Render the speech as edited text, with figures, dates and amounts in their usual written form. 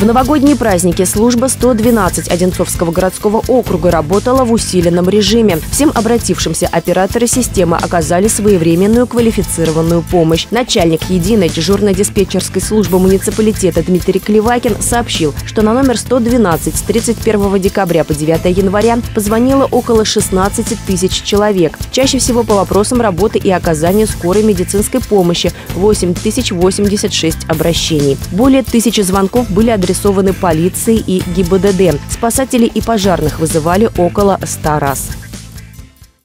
В новогодние праздники служба 112 Одинцовского городского округа работала в усиленном режиме. Всем обратившимся операторы системы оказали своевременную квалифицированную помощь. Начальник единой дежурно-диспетчерской службы муниципалитета Дмитрий Клевакин сообщил, что на номер 112 с 31 декабря по 9 января позвонило около 16 тысяч человек. Чаще всего по вопросам работы и оказания скорой медицинской помощи – 8086 обращений. Более 1000 звонков были адресованы полиции и ГИБДД. Спасателей и пожарных вызывали около 100 раз.